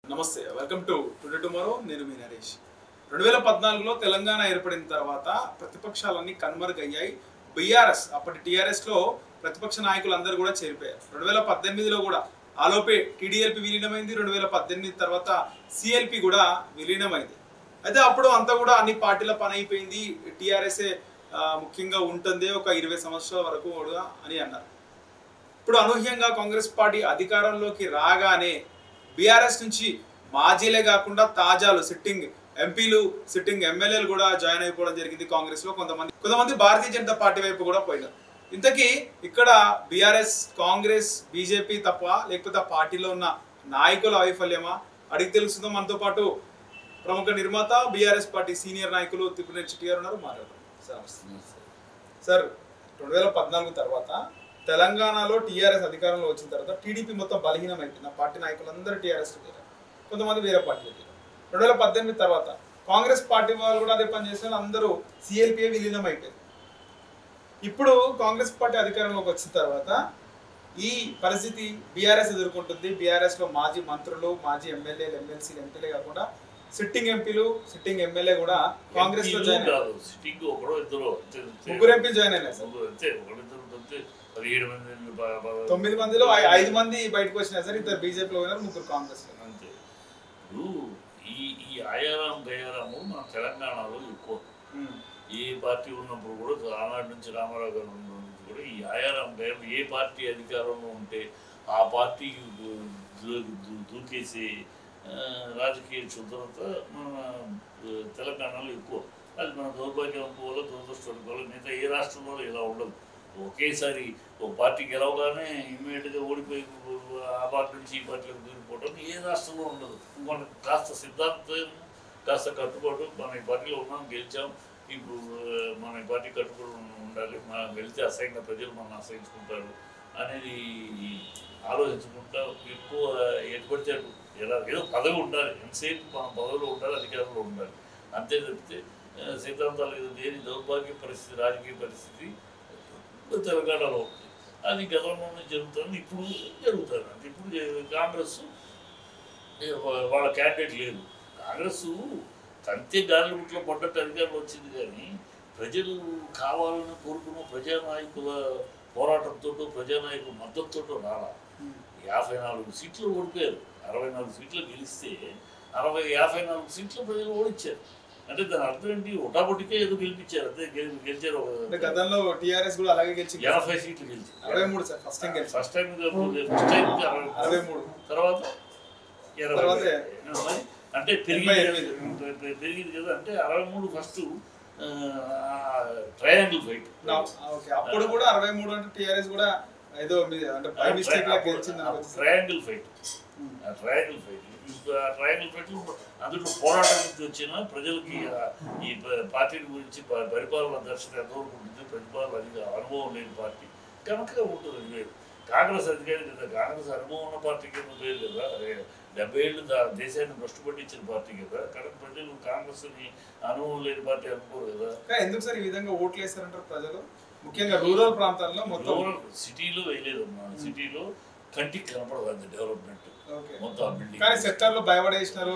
నమస్తే, welcome to today tomorrow. నేను మీ నరేష్. 2014లో తెలంగాణ ఏర్పడిన తర్వాత ప్రతిపక్షాలన్నీ కనుమరుగయ్యాయి. బీఆర్ఎస్ అప్పటి టీఆర్ఎస్లో ప్రతిపక్ష నాయకులు అందరూ కూడా చేరిపోయారు. 2018లో కూడా ఆలోపే టీడీఎల్పీ విలీనమైంది. 2018 తర్వాత సిఎల్పి కూడా విలీనమైంది. అయితే అప్పుడు అంతా కూడా అన్ని పార్టీల పని అయిపోయింది, టీఆర్ఎస్ఏ ముఖ్యంగా ఉంటుంది ఒక 20 సంవత్సరాల వరకు కూడా అని అన్నారు. ఇప్పుడు అనూహ్యంగా కాంగ్రెస్ పార్టీ అధికారంలోకి రాగానే బీఆర్ఎస్ నుంచి మాజీలే కాకుండా తాజాలు సిట్టింగ్ ఎంపీలు సిట్టింగ్ ఎమ్మెల్యేలు కూడా జాయిన్ అయిపోవడం జరిగింది కాంగ్రెస్ లో. కొంతమంది భారతీయ జనతా పార్టీ వైపు కూడా పోయినారు. ఇంతకీ ఇక్కడ బీఆర్ఎస్ కాంగ్రెస్ బీజేపీ తప్ప లేకపోతే ఆ పార్టీలో ఉన్న నాయకుల వైఫల్యమా అడిగి తెలుస్తుందో. మనతో పాటు ప్రముఖ నిర్మాత బీఆర్ఎస్ పార్టీ సీనియర్ నాయకులు తిప్పినేని చిట్టి గారు ఉన్నారు. మాట్లాడదాం సార్. 2014 తర్వాత తెలంగాణలో టీఆర్ఎస్ అధికారంలో వచ్చిన తర్వాత టీడీపీ మొత్తం బలహీనం అయిపోయింది. ఆ పార్టీ నాయకులందరూ టీఆర్ఎస్లో చేరారు, కొంతమంది వేరే పార్టీలో చేరారు. 2018 తర్వాత కాంగ్రెస్ పార్టీ వాళ్ళు కూడా అదే పని చేసిన అందరూ సిఎల్పీఏ విలీనం అయిపోయింది. ఇప్పుడు కాంగ్రెస్ పార్టీ అధికారంలోకి వచ్చిన తర్వాత ఈ పరిస్థితి బీఆర్ఎస్ ఎదుర్కొంటుంది. బీఆర్ఎస్ లో మాజీ మంత్రులు, మాజీ ఎమ్మెల్యేలు, ఎమ్మెల్సీలు, ఎంపీలే కాకుండా సిట్టింగ్ ఎంపీలు, సిట్టింగ్ ఎమ్మెల్యే కూడా కాంగ్రెస్ లో జాయిన్ అయ్యారు. ముగ్గురు ఎంపీలు జాయిన్ అయినారు సార్. 9 మందిలో 5 మంది బయటకు వచ్చినారు సార్. ఇద్దరు బీజేపీలో పోయినారు, ముగ్గురు కాంగ్రెస్ లో. అంతే. ఈ ఆయారం గయారము మన తెలంగాణలో ఎక్కువ. ఏ పార్టీ ఉన్నప్పుడు కూడా ఆనాటి నుంచి రామారావు గారు ఉన్నప్పుడు కూడా ఈ ఆయారం గయారం ఏ పార్టీ అధికారంలో ఉంటే ఆ పార్టీ దూకేసే రాజకీయ శుద్ధత మన తెలంగాణలో ఎక్కువ. అది మన దౌర్భాగ్యం అనుకోవాలో దురదృష్టం అనుకోవాలి. మిగతా ఏ రాష్ట్రంలో ఇలా ఉండదు. ఒకేసారి ఒక పార్టీ గెలవగానే ఇమ్మీడియట్గా ఓడిపోయి ఆ పార్టీ నుంచి ఈ పార్టీలకు దూరిపోవడం ఏ రాష్ట్రంలో ఉండదు. మనకు కాస్త సిద్ధాంతం, కాస్త కట్టుబాటు. మన ఈ పార్టీలో ఉన్నాం, గెలిచాం, ఇప్పుడు మన ఈ పార్టీ కట్టుబడి ఉండాలి, మనం వెళ్తే అసహ్యంగా ప్రజలు మనం ఆశ్రయించుకుంటారు అనేది ఆలోచించుకుంటా ఎక్కువ ఎటుపడితే అటు ఎలా ఏదో పదవి ఉండాలి, ఎంతసేపు మనం పదవిలో ఉండాలి, అధికారంలో ఉండాలి, అంతే తప్పితే సిద్ధాంతాలు ఏదో దేని దౌర్భాగ్య పరిస్థితి, రాజకీయ పరిస్థితి తెలంగాణలో ఉంది. అది గతంలోనే జరుగుతుంది, ఇప్పుడు జరుగుతుంది. అంటే ఇప్పుడు కాంగ్రెస్ వాళ్ళ క్యాండిడేట్ లేదు. కాంగ్రెస్ తంతే గాలి గుట్లో పడ్డట్టు అధికారంలో వచ్చింది, కానీ ప్రజలు కావాలని కోరుకున్న ప్రజానాయకుల పోరాటంతో, ప్రజానాయకుల మద్దతుతో రాలా. 54 సీట్లు ఓడిపోయారు. 64 సీట్లు గెలిస్తే 54 సీట్లు ప్రజలు ఓడించారు. అంటే దాని అర్థం ఏంటి? ఒటాబొటికే ఏదో గెలిపించారు, అంతే. గెలిచారు. గతంలో టీఆర్ఎస్ కూడా అలాగే గెలిచి 50 సీట్లు గెలిచి 63 సార్. ఫస్ట్ టైం 63, తర్వాత 20 అంటే పెరిగింది కదా. అంటే 63 ఫస్ట్ ట్రయాంగిల్ ఫైట్. అప్పుడు కూడా 63 అంటే టీఆర్ఎస్ కూడా ఏదో అంటే బై మిస్టేక్ లా గెలిచింది. Triangle fight, triangle fight. Triangle fight అందులో పోరాటం నుంచి వచ్చిన ప్రజలకి ఈ పార్టీల గురించి పరిపాలన దర్శనం ఎంతవరకు ఉంటుంది, పరిపాలన అనుభవం లేని పార్టీ కనుక ఉంటుంది. లేదు కాంగ్రెస్ అధికారి కదా, కాంగ్రెస్ అనుభవం ఉన్న పార్టీ కింద లేదు కదా. 70 ఏళ్ళు దేశాన్ని భ్రష్టుపట్టించిన పార్టీ కదా. కనుక ప్రజలు కాంగ్రెస్ని అనుభవం లేని పార్టీ అనుకోరు కదా. ఎందుకు సార్ ఈ విధంగా ఓట్లు వేస్తారంటారు ప్రజలు? ముఖ్యంగా రూరల్ ప్రాంతాల్లో, మొత్తం సిటీలో వేయలేదు. సిటీలో కంటికి కనపడదు అంత డెవలప్మెంట్, మొత్తం బిల్డింగ్. కానీ సెక్టార్లో భయపడేసినారు.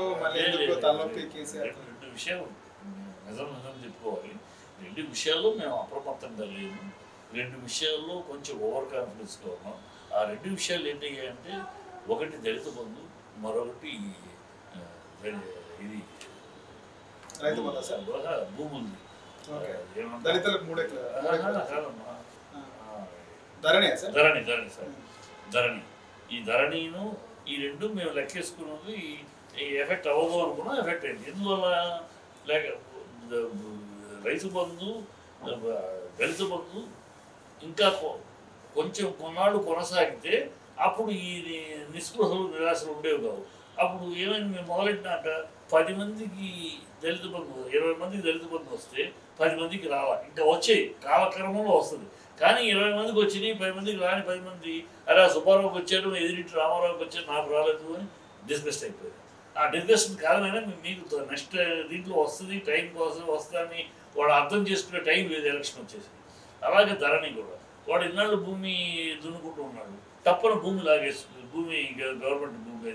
రెండు విషయాలు నిజం చెప్పుకోవాలి. 2 విషయాల్లో మేము అప్రమత్తంగా లేము. 2 విషయాల్లో కొంచెం ఓవర్ కాన్ఫిడెన్స్గా ఉన్నాం. ఆ 2 విషయాలు ఏంటంటే, ఒకటి దళిత బంధు, మరొకటి ఇది భూములు. ధరణి. ఈ ధరణిను ఈ 2 మేము లెక్కేసుకున్నది ఈ ఎఫెక్ట్ అవ్వదు అనుకున్నాం. ఎఫెక్ట్ అయింది. ఎందువల్ల? లేక రైతు బంధు, దళిత బంధు ఇంకా కొంచెం కొన్నాళ్ళు కొనసాగితే అప్పుడు ఈ నిస్పృహలు, నిరాశలు ఉండేవి కావు. అప్పుడు ఏమైంది? మేము మొదలెట్టినాక 10 మందికి దళిత బంధు, 20 మందికి దళిత బంధు వస్తే 10 మందికి రావాలి. ఇంకా వచ్చాయి, కాలక్రమంలో వస్తుంది. కానీ 20 మందికి వచ్చినాయి, 10 మందికి రాని 10 మంది అరే సుబ్బారావుకి వచ్చారు, ఎదురింటి రామారావుకి వచ్చారు, నాకు రాలేదు అని డిస్కస్ అయిపోయింది. ఆ డిస్కషన్ కారణమైనా మీకు నెక్స్ట్ దీంట్లో వస్తుంది, టైం కోసం వస్తుందని వాడు అర్థం చేసుకునే టైం లేదు. ఎలక్షన్ వచ్చేసింది. అలాగే ధరణి కూడా వాడు ఇన్నాళ్ళు భూమి దున్నుకుంటూ ఉన్నాడు, తప్పన భూమి లాగేస్తుంది. భూమి గవర్నమెంట్ భూమి అది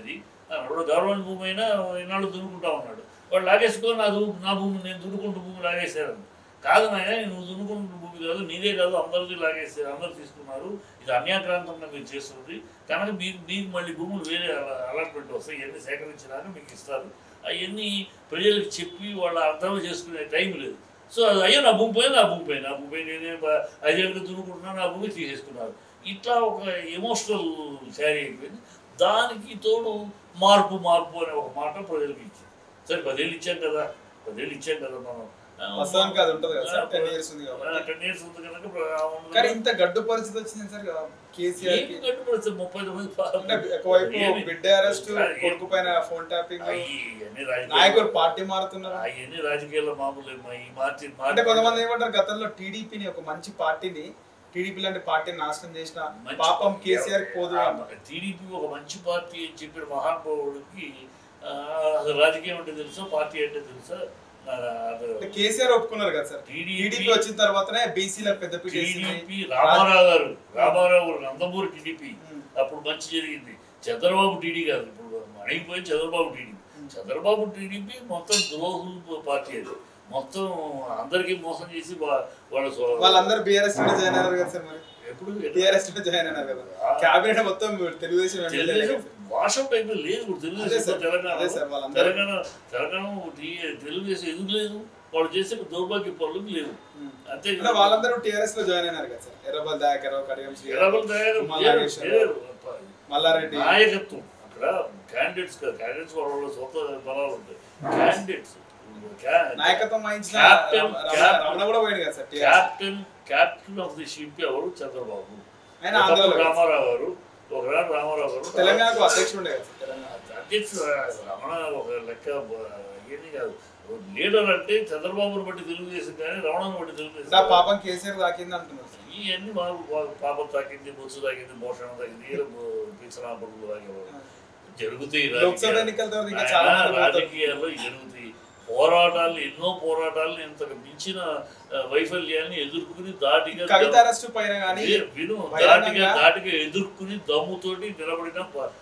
ఇప్పుడు గవర్నమెంట్ భూమి అయినా ఇన్నాళ్ళు దున్నుకుంటా ఉన్నాడు. వాడు లాగేసుకో నా భూమి నేను దున్నుకుంటూ భూమి లాగేశారు. కాదు నాయన నువ్వు దున్నుకుంటున్న భూమి కాదు, నీదే కాదు, అందరిది లాగేసారు, అందరు తీసుకున్నారు, ఇది అన్యాక్రాంతంగా మీరు చేస్తుంది కనుక మీకు మళ్ళీ భూములు వేరే అలాట్మెంట్ వస్తాయి, ఇవన్నీ సేకరించినాక మీకు ఇస్తారు. అవన్నీ ప్రజలకు చెప్పి వాళ్ళు అర్థం చేసుకునే టైం లేదు. సో అది అయ్యో నా భూమి పోయి నేనే 5 ఏళ్ళకి దున్నుకుంటున్నాను, నా భూమి తీసేసుకున్నారు. ఇట్లా ఒక ఎమోషనల్ శారీ అయిపోయింది. దానికి తోడు మార్పు అనే ఒక మాట ప్రజలకు ఇచ్చింది. సరే 10 ఏళ్ళు ఇచ్చాం కదా మనం, 10 years ఉంది కనుక కానీ ఇంత గడ్డు పరిస్థితి వచ్చింది సార్ కేసీఆర్ కి. గడ్డు పరిస్థితి 39 ఒకవైపు బిడ్డ అరెస్ట్, కొడుకు పైన ఫోన్ ట్యాపింగ్, నాయకులు పార్టీ మారుతున్నారు. అవన్నీ రాజకీయాల్లో మామూలు. అంటే కొంతమంది ఏమంటారు, గతంలో టీడీపీని ఒక మంచి పార్టీని, టీడీపీ లాంటి పార్టీని నాశనం చేసిన పాపం కేసీఆర్ పోదు. టీడీపీ ఒక మంచి పార్టీ అని చెప్పిన మహానుభావుడికి అసలు రాజకీయం అంటే తెలుసా, పార్టీ అంటే తెలుసా? కేసీఆర్ ఒప్పుకున్నారు కదా సార్, టీడీపీ వచ్చిన తర్వాతనే బీసీలకు పెద్ద టీడీపీ. రామారావు గారు నందమూరి టీడీపీ అప్పుడు మంచి జరిగింది. చంద్రబాబు టీడీ కాదు, ఇప్పుడు అడిగిపోయి చంద్రబాబు టీడీపీ మొత్తం ద్రోహుల పార్టీ. అది మొత్తం అందరికీ మోసం చేసి వాళ్ళందరూ బీఆర్ఎస్ జాయిన్ అయ్యారు కదా సార్. మరి ఎప్పుడు టీఆర్ఎస్ జాయిన్ అయినారు కదా, క్యాబినెట్ మొత్తం తెలుగుదేశం వాషౌట్ అయితే లేదు. తెలుగుదేశం తెలంగాణ తెలుగుదేశం ఎందుకు లేదు? వాళ్ళు చేసే దౌర్భాగ్య పనులకు లేదు. అంతే వాళ్ళందరూ టీఆర్ఎస్ లో జాయిన్ అయినారు కదా సార్. ఎర్రబల్ దయాకర్, మల్లారెడ్డి నాయకత్వం అక్కడ క్యాండిడేట్స్ కాదు, క్యాండిడేట్స్ వాళ్ళ సొంత బలాలు ఉంటాయి. క్యాండిడేట్స్ నాయకత్వం క్యాప్టెన్ ఆఫ్ ది షిప్ ఎవరు? చంద్రబాబు. రామారావు గారు తెలంగాణకు అధ్యక్షుడు. అధ్యక్షుడు రమణ ఒక లెక్క ఏది కాదు. లీడర్ అంటే చంద్రబాబుని బట్టి తెలుగుదేశం కానీ రమణను బట్టి తెలుగుదేశం. పాపం కేసీఆర్ తాకింది అంటున్నారు. ఇవన్నీ పాపం తాకింది, బొత్సు తాకింది, మోషణ తాకింది, పిచ్చనాపడులు తాగేవాడు జరుగుతాయి. రాజకీయాల్లో జరుగుతాయి పోరాటాలు, ఎన్నో పోరాటాలను ఇంతకు మించిన వైఫల్యాన్ని ఎదుర్కొని దాటిగా ఎదుర్కొని దమ్ముతోటి నిలబడిన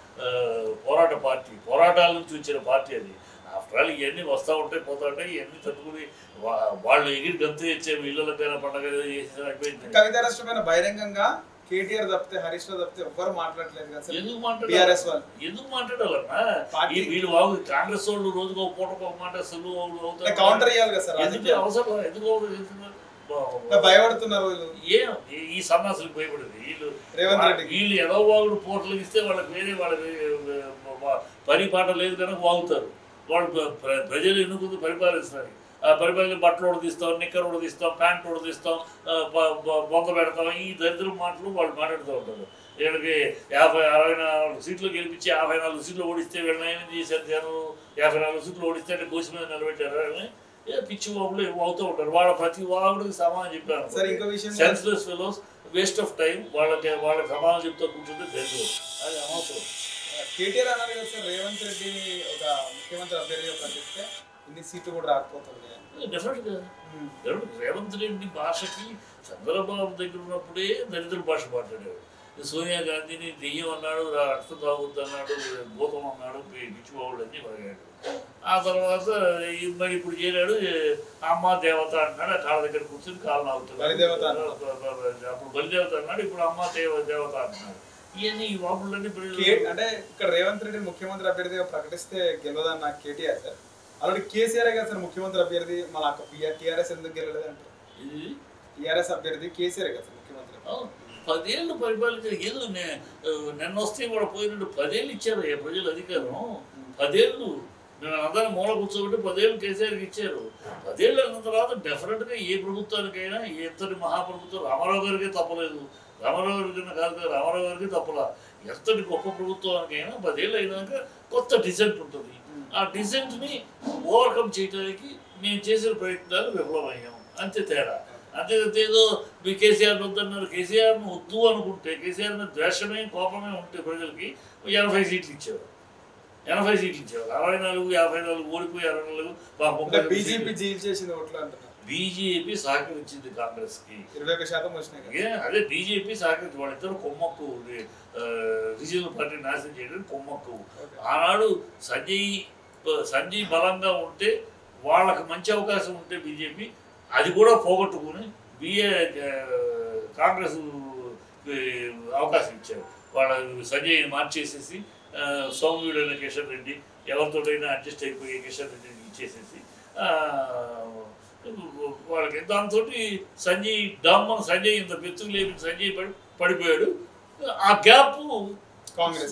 పోరాటాల నుంచి వచ్చిన పార్టీ అది. ఆఫ్టర్ ఆల్ ఇవన్నీ వస్తూ ఉంటాయి, పోతా ఉంటాయి. ఇవన్నీ తట్టుకుని వాళ్ళు ఎగిరి గంతు తెచ్చే ఇళ్ళకైనా పండగ చేసిన అయిపోయింది. కవిత అరెస్ట్ పైన బహిరంగంగా కేటీఆర్ తప్పితే, హరీష్ రావు తప్పితే ఎవ్వరు మాట్లాడలేదు కదా. ఎందుకు మాట్లాడాలన్నా? వీళ్ళు బాబు కాంగ్రెస్ వాళ్ళు రోజుకు ఒక పూట ఒక మాట కౌంటర్ ఇవ్వాలి కదా సార్. అవసరం ఎందుకు భయపడుతున్నారు ఈ సన్నాసులకు భయపడేది వీళ్ళు. రేవంత్ రెడ్డి వీళ్ళు ఎలా వాగుడు పోటలు ఇస్తే వాళ్ళకి వేరే వాళ్ళకి పని పాట లేదు కనుక వాగుతారు. వాళ్ళు ప్రజలు ఎన్నుకుంటూ పరిపాలిస్తారు. పరిపాలన బట్టలు ఉడదీస్తాం, నిక్కర్ ఉడదీస్తాం, ప్యాంట్ ఉడదీస్తాం, బొంద పెడతాం, ఈ దరిద్ర మాటలు వాళ్ళు మాట్లాడుతూ ఉంటారు. వీళ్ళకి 54 సీట్లు గెలిపించి 54 సీట్లు ఓడిస్తే వీళ్ళని ఏం చేశారు జనం? 54 సీట్లు ఓడిస్తే అంటే కోసి మీద నిలబెట్టారు. వాళ్ళని పిచ్చి వాగులు అవుతూ ఉంటారు. వాళ్ళ ప్రతి వాగుడికి సమాధానం చెప్పారు. Senseless fellows, waste of time. వాళ్ళకి సమాధానం చెప్తూ కూర్చుంటే దరిద్రం, అది అనవసరం. కేటీఆర్ అన్నారు కదా సార్, రేవంత్ రెడ్డి ఒక ముఖ్యమంత్రి అభ్యర్థిగా ప్రకటిస్తే ఇన్ని సీట్లు కూడా రాకపోతుంది. డెఫినెట్గా రేవంత్ రెడ్డి భాషకి చంద్రబాబు దగ్గర ఉన్నప్పుడే దరిద్ర భాష మాట్లాడాడు. సోనియా గాంధీని దెయ్యం అన్నాడు, రక్తం తాగుద్దు అన్నాడు, భూతం అన్నాడు, పిచ్చిబాబులు అన్నీ పడిగాడు. ఆ తర్వాత మరి ఇప్పుడు చేరాడు అమ్మ దేవత అంటున్నాడు. కాళ్ళ దగ్గర కూర్చొని కాళ్ళు నాగుతున్నాడు. అప్పుడు బలిదేవత అన్నాడు, ఇప్పుడు అమ్మ దేవత అంటున్నాడు. ఇవన్నీ ఈ వాపులన్నీ అంటే ఇక్కడ రేవంత్ రెడ్డి ముఖ్యమంత్రి అభ్యర్థిగా ప్రకటిస్తే గెలవదన్న కేటీఆర్ సార్. అలాంటి కేసీఆర్ కదా సార్ ముఖ్యమంత్రి అభ్యర్థి. మళ్ళీ టీఆర్ఎస్ ఎందుకు గెలలేదు అంటే టీఆర్ఎస్ అభ్యర్థి కేసీఆర్ కదా సార్ ముఖ్యమంత్రి. 10 ఏళ్ళు పరిపాలించిన ఏళ్ళు నిన్న వస్తే కూడా పోయినట్టు 10 ఏళ్ళు ఇచ్చారు ప్రజలు అధికారం. 10 ఏళ్ళు మేము అందరం మూల కూర్చోబెట్టి 10 ఏళ్ళు కేసీఆర్కి ఇచ్చారు. 10 ఏళ్ళు అన్న తర్వాత డెఫినెట్గా ఏ ప్రభుత్వానికైనా ఎంతటి మహాప్రభుత్వం రామారావు గారికి తప్పలేదు. రామారావు గారి కన్నా కాదు కదా, రామారావు గారికి తప్పలా. ఎంతటి గొప్ప ప్రభుత్వానికైనా 10 ఏళ్ళు అయినాక కొత్త డిసెంట్ ఉంటుంది. ఆ డిసెంట్ని ఓవర్కమ్ చేయడానికి మేము చేసిన ప్రయత్నాలు విఫలమయ్యాం, అంతే తేడా. అంతేకాదు ఏదో మీ కేసీఆర్ని వద్దన్నారు. కేసీఆర్ను వద్దు అనుకుంటే, కేసీఆర్ మీద ద్వేషమే కోపమే ఉంటే ప్రజలకి 80 సీట్లు ఇచ్చేవారు. 64 54 ఓడిపోయి 64 బీజేపీ జీల్ చేసింది ఓట్లు అంటున్నారు. బీజేపీ సహకరించింది కాంగ్రెస్కి. 21% వచ్చినాయి. అదే బీజేపీ సహకరించి వాళ్ళిద్దరు కొమ్మక్కు రీజనల్ పార్టీ నాశనం చేయడానికి కొమ్మక్కు. ఆనాడు సంజయ్ బలంగా ఉంటే వాళ్ళకి మంచి అవకాశం ఉంటే బీజేపీ అది కూడా పోగొట్టుకుని కాంగ్రెస్ అవకాశం ఇచ్చారు. వాళ్ళ సంజయ్ మార్చేసేసి సౌమ్యుడైన కిషన్ రెడ్డి ఎవరితోటైనా అడ్జస్ట్ అయిపోయి కిషన్ రెడ్డిని ఇచ్చేసేసి వాళ్ళకి దాంతో సంజయ్ ఇంత పెచ్చుకు లేపి సంజయ్ పడిపోయాడు. ఆ గ్యాప్ కాంగ్రెస్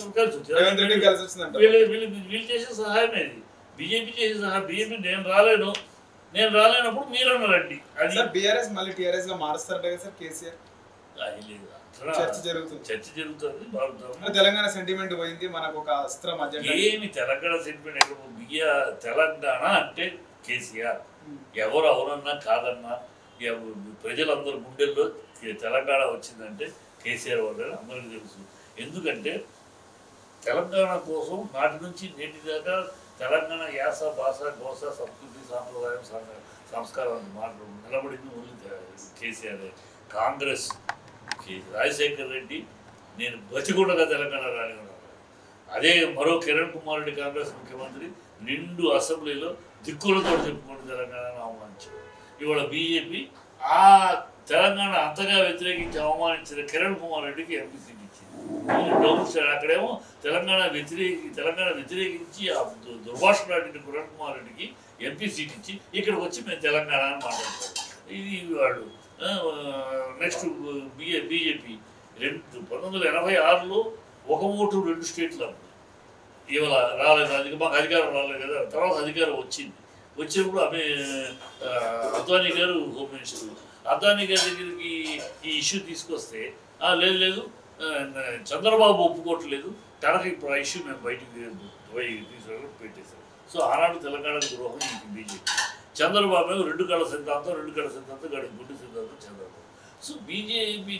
వీళ్ళు చేసే సహాయమే ఇది. బీజేపీ చేసే సహాయం. బీజేపీ నేను రాలేనప్పుడు మీరన్నా రండి. అది బీఆర్ఎస్ మళ్ళీ టీఆర్ఎస్ గా మారుస్తారు కదా సార్ కేసీఆర్. చర్చ జరుగుతుంది. తెలంగాణ సెంటిమెంట్ పోయింది, మనకు ఒక అస్త్రం ఏమి తెలంగాణ సెంటిమెంట్ ఎక్కడ? తెలంగాణ అంటే కేసీఆర్. ఎవరు అవునన్నా కాదన్నా ప్రజలందరూ గుండెల్లో తెలంగాణ వచ్చిందంటే కేసీఆర్ వాళ్ళని అందరికీ తెలుసు. ఎందుకంటే తెలంగాణ కోసం నాటి నుంచి నేటి దాకా తెలంగాణ యాస భాష గోస సంస్కృతి సాంప్రదాయం సంస్కారాన్ని మాటలు నిలబడింది ఓన్లీ కేసీఆర్. కాంగ్రెస్ రాజశేఖర్ రెడ్డి నేను బతికుండగా తెలంగాణ రానివ్వను. అదే మరో కిరణ్ కుమార్ రెడ్డి కాంగ్రెస్ ముఖ్యమంత్రి నిండు అసెంబ్లీలో దిక్కులతో చెప్పుకుంటూ తెలంగాణను అవమానించారు. ఇవాళ బీజేపీ ఆ తెలంగాణ అంతగా వ్యతిరేకించి అవమానించిన కిరణ్ కుమార్ రెడ్డికి ఎంపీ సీట్ ఇచ్చింది. అక్కడేమో తెలంగాణ వ్యతిరేకించి ఆ దుర్భాషలాడిన కిరణ్ కుమార్ రెడ్డికి ఎంపీ సీట్ ఇచ్చి ఇక్కడికి వచ్చి మేము తెలంగాణ అని మాట్లాడతారు. ఇది వాళ్ళు నెక్స్ట్ బీజేపీ 1986లో 1 ఓటు 2 స్టేట్లు అప్పుడు ఇవాళ రాలేదు. మాకు అధికారం రాలేదు కదా. తర్వాత అధికారం వచ్చినప్పుడు అద్వానీ గారు హోమ్ మినిస్టర్. అద్వానీ గారి దగ్గరికి ఈ ఇష్యూ తీసుకొస్తే లేదు చంద్రబాబు ఒప్పుకోవట్లేదు, తనకి ఇప్పుడు ఆ ఇష్యూ మేము బయటికి తీసుకుని పెట్టేశారు. సో ఆనాడు తెలంగాణ ద్రోహం బీజేపీ. చంద్రబాబు 2 కళ సిద్ధాంతం గుడ్డు సిద్ధాంతం చంద్రబాబు. సో బీజేపీ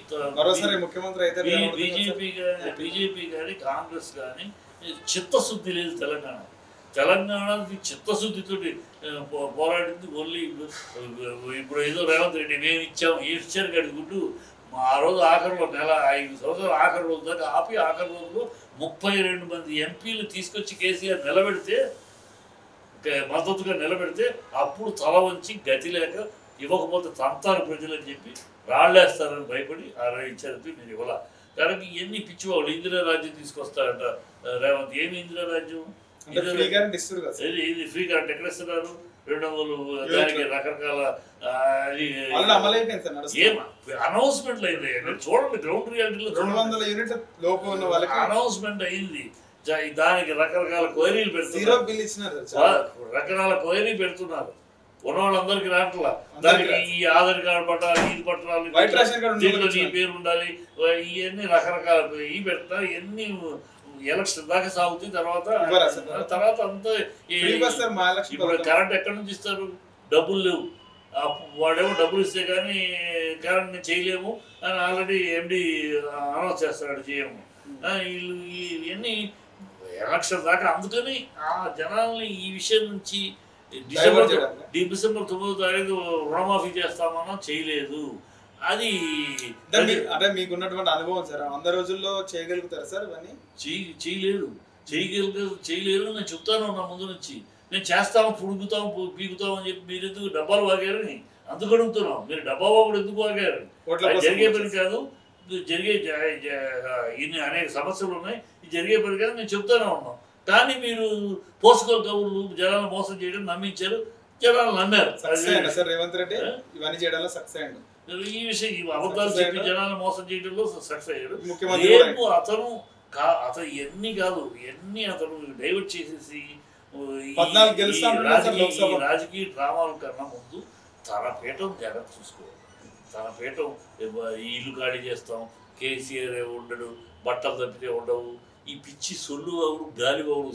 కానీ కాంగ్రెస్ కానీ చిత్తశుద్ధి లేదు. తెలంగాణ చిత్తశుద్ధితో పోరాడింది ఓన్లీ. ఇప్పుడు ఏదో రేవంత్ రెడ్డి మేము ఇచ్చారు కడుగుంటూ ఆ రోజు ఆఖరిలో 5 సంవత్సరాల ఆఖరి రోజు దాకా ఆపి ఆఖరి రోజులో 32 మంది ఎంపీలు తీసుకొచ్చి కేసీఆర్ మద్దతుగా నిలబెడితే అప్పుడు తల వంచి గతి లేక ఇవ్వకపోతే తంతారు ప్రజలని చెప్పి రాళ్ళేస్తారని భయపడి ఇచ్చారు. నేను ఇవ్వాల. దానికి ఎన్ని పిచ్చివాళ్ళు ఇందిరా రాజ్యం తీసుకొస్తారంట రేవంత్. ఏమి ఇందిరా రాజ్యం? ఇది ఫ్రీ కరెంట్ ఎక్కడ ఇస్తున్నారు? 200 దానికి రకరకాల అనౌన్స్మెంట్లు అయింది. చూడండి గ్రౌండ్ రియాలిటీలో అనౌన్స్మెంట్ అయింది. దానికి రకరకాల క్వైరీలు పెడుతున్నారు. ఉన్న వాళ్ళందరికీ రావట్లా. దానికి ఈ ఆధార్ కార్డు పట్టాలి, ఇది పట్టాలి, దీంట్లో నీ పేరు ఉండాలి, ఇవన్నీ రకరకాల ఇవి పెడతారు. ఇవన్నీ ఎలక్షన్ దాకా సాగుతాయి. తర్వాత అంతా ఇప్పుడు కరెంట్ ఎక్కడి నుంచి ఇస్తారు? డబ్బులు లేవు. వాడేమో డబ్బులు ఇస్తే కానీ కరెంట్ చేయలేము అని ఆల్రెడీ ఎండి అనౌన్స్ చేస్తాడు చేయము. వీళ్ళు ఇవన్నీ ఎలక్షన్ దాకా. అందుకని ఆ జనాల్ని ఈ విషయం నుంచి డిసెంబర్ 9వ తారీఖు రుణమాఫీ చేస్తామన్నా చేయలేదు. అది అంటే మీకున్నటువంటి అనుభవం సార్, 100 రోజుల్లో చేయగలుగుతారా సార్? ఇవన్నీ చేయలేరు నేను చెప్తాను. నా ముందు నుంచి నేను చేస్తాము, పీకుతాం అని చెప్పి మీరు ఎందుకు డబ్బాలు వాగారని అందుకు అడుగుతున్నాం. మీరు డబ్బా వాగుడు ఎందుకు వాగారు? జరిగే పని కాదు. ఇన్ని అనేక సమస్యలు ఉన్నాయి. జరిగే పని కాదు నేను చెప్తానే ఉన్నాం. కానీ మీరు పోసుకోలు కబుర్లు జనాలను మోసం చేయడం నమ్మించారు. జనాలు నమ్మారు. రేవంత్ రెడ్డి ఇవన్నీ చేయడంలో సక్సెస్ అయ్యాడు. ఈ విషయం ఈ అబద్ధాలు చెప్పి జనాలను మోసం చేయడంలో సక్సెస్ అయ్యాడు. రేపు అతను ఎన్ని కాదు ఎన్ని అతను డైవర్ట్ చేసేసి రాజకీయ డ్రామాల కన్నా ముందు తన పీఠం జాగ్రత్త చూసుకోవాలి. తన పీఠం ఇల్లు ఖాళీ చేస్తాం, కేసీఆర్ ఉండడు, బట్టలు తప్పితే ఉండవు, ఈ పిచ్చి సొల్లు వాడు గాలి వాడు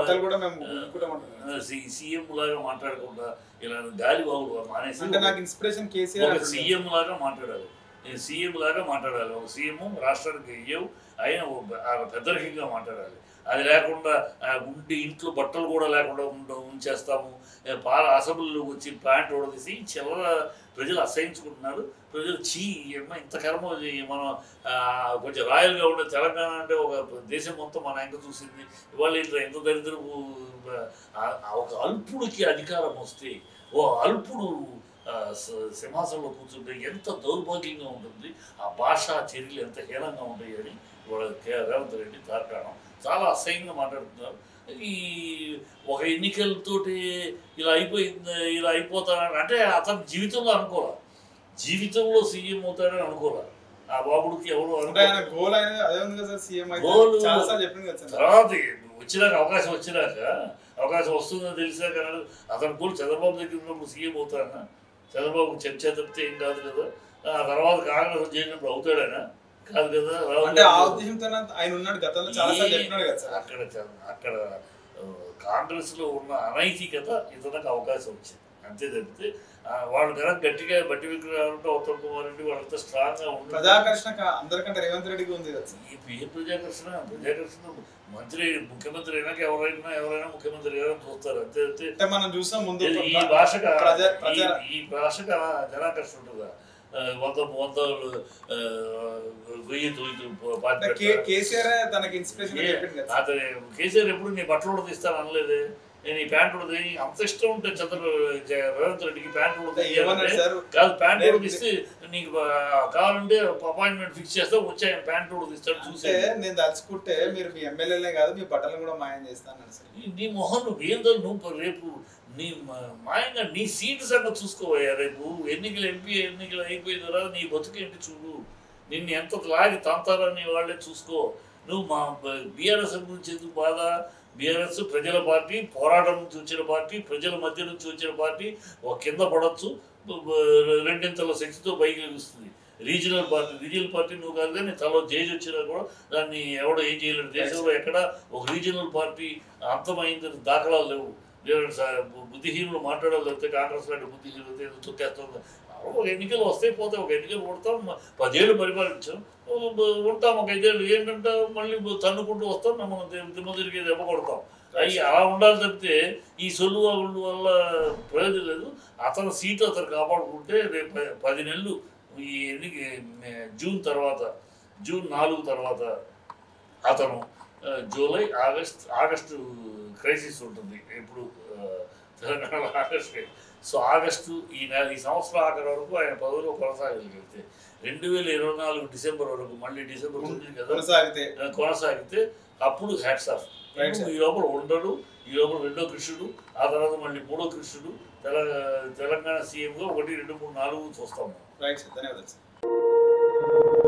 సీఎం లాగా మాట్లాడకుండా ఇలా గాలి వాడు మానేసి సీఎం లాగా మాట్లాడాలి. సీఎం లాగా మాట్లాడాలి. ఒక సీఎం రాష్ట్రానికి అయ్యవు ఆయన పెద్దరికంగా మాట్లాడాలి. అది లేకుండా ఉండి ఇంట్లో బట్టలు కూడా లేకుండా ఉంచేస్తాము, అసెంబ్లీలోకి వచ్చి ప్యాంట్ ఓడదీసి చిల్లర ప్రజలు అసహించుకుంటున్నారు. ప్రజలు ఏమో ఇంత కర్మ మనం కొంచెం రాయల్గా ఉండే తెలంగాణ అంటే ఒక దేశం మొత్తం మన ఎంక చూసింది. ఇవాళ ఎంత దరిద్రపు ఒక అల్పుడికి అధికారం వస్తే ఓ అల్పుడు సింహాసనంలో కూర్చుంటే ఎంత దౌర్భాగ్యంగా ఉంటుంది, ఆ భాషా చర్యలు ఎంత హీనంగా ఉంటాయి అని వాళ్ళ రేవంత్ రెడ్డి తార్కాణం చాలా అసహ్యంగా మాట్లాడుతున్నారు. ఈ ఒక ఎన్నికలతోటి ఇలా అయిపోతానని అంటే అతను జీవితంలో అనుకోవాలి, జీవితంలో సీఎం అవుతాడని అనుకోవాలి. ఆ బాబుడికి ఎవరు తర్వాత వచ్చినాక అవకాశం వస్తుందని తెలిసాక అతను కూడా చంద్రబాబు దగ్గర ఉన్నప్పుడు సీఎం అవుతాడనా, చంద్రబాబు చర్చ తప్పితే ఏం కాదు కదా, ఆ తర్వాత కాంగ్రెస్ చేసినప్పుడు అవుతాడనా కాదు కదా. అక్కడ కాంగ్రెస్ లో ఉన్న అనైతికత ఇతనికి అవకాశం వచ్చింది అంతే తప్పితే వాళ్ళు కనుక గట్టిగా బట్టి విగ్రహాలంటే ఉత్తమ్ కుమార్ రెడ్డి వాళ్ళంతా స్ట్రాంగ్ గా ఉంటుంది. ప్రజాకర్షణ అందరికంటే రేవంత్ రెడ్డికి ఉంది ఈ ప్రజాకర్షణ ముఖ్యమంత్రి అయినాక ఎవరైనా ముఖ్యమంత్రి గారు చూస్తారు అంతే అంతే. మనం చూసాం ముందు ఈ భాషకు జనాకర్షణ ఉంటుందా, కేసీఆర్ ఎప్పుడు నీ బట్టలు కూడా తీస్తాను అనలేదే, నేను ఈ ప్యాంట్ కూడా అంత ఇష్టం ఉంటే రేవంత్ రెడ్డికి ప్యాంట్ కూడా కాదు, ప్యాంట్ కూడా తీస్తే నీకు కావాలంటే అపాయింట్మెంట్ ఫిక్స్ చేస్తా వచ్చి ఆయన ప్యాంట్ కూడా తీస్తాడు చూసే. నేను తలుచుకుంటే మీరు మీ ఎమ్మెల్యేలే కాదు మీ బట్టలు కూడా మాయం చేస్తాను. నీ మొహం నువ్వు రేపు నీ మాయంగా నీ సీటు సంగతి చూసుకోవయ్యా. రేపు ఎన్నికలు అయిపోయిన తర్వాత నీ బతుకేంటి చూడు, నిన్ను ఎంత లాగి తంతారని వాళ్ళే చూసుకో. నువ్వు మా బీఆర్ఎస్ గురించి ఎందుకు బాధ? బీఆర్ఎస్ ప్రజల పార్టీ, పోరాటం నుంచి వచ్చిన పార్టీ, ప్రజల మధ్య నుంచి వచ్చిన పార్టీ. ఒక కింద పడవచ్చు, రెండింతల శక్తితో పైకి లభిస్తుంది. రీజనల్ పార్టీ నువ్వు కాదు కానీ తలో జైలు వచ్చినా కూడా దాన్ని ఎవడో ఏం చేయలేడు. దేశంలో ఎక్కడ ఒక రీజనల్ పార్టీ అంతమైందని దాఖలాలు లేవు. బుద్ధిహీనులు మాట్లాడాలి లేకపోతే కాంగ్రెస్ లాంటి బుద్ధిహీనులు తొక్కేస్తుంది. ఒక ఎన్నికలు వస్తాయి పోతాయి, ఒక ఎన్నికలు కొడతాం, 10 ఏళ్ళు పరిపాలించాం, ఉంటాం ఒక 5 ఏళ్ళు. ఏంటంటే మళ్ళీ తన్నుకుంటూ వస్తాం, మనం దిమ్మ తిరిగి దెబ్బ కొడతాం. అవి అలా ఉండాలి తప్పితే ఈ సొల్లు వల్ల ప్రయోజనం లేదు. అతని సీటు అతను కాపాడుకుంటే రేపు 10 నెలలు ఈ జూన్ 4 తర్వాత అతను జూలై ఆగస్టు క్రైసిస్ ఉంటుంది. ఇప్పుడు తెలంగాణలో ఆగస్టు. సో ఆగస్టు ఈ సంవత్సరం ఆఖరి వరకు ఆయన పదవిలో కొనసాగలిగితే 2024 డిసెంబర్ వరకు, మళ్ళీ డిసెంబర్ 9 కదా కొనసాగితే అప్పుడు హ్యాట్స్ ఆఫ్. ఈ లోపల ఉండడు, ఈ లోపల 2వ కృష్ణుడు, ఆ తర్వాత మళ్ళీ 3వ కృష్ణుడు తెలంగాణ సీఎంగా 1, 2, 3, 4 చూస్తాము. ధన్యవాదాలు.